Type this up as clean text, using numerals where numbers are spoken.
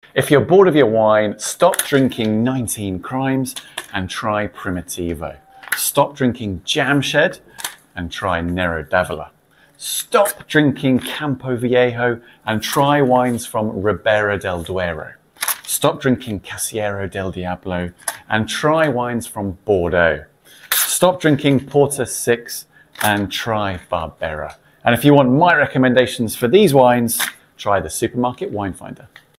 If you're bored of your wine, stop drinking 19 Crimes and try Primitivo. Stop drinking Jamshed and try Nero d'Avola. Stop drinking Campo Viejo and try wines from Ribera del Duero. Stop drinking Casiero del Diablo and try wines from Bordeaux. Stop drinking Porter 6 and try Barbera. And if you want my recommendations for these wines, try the Supermarket Wine Finder.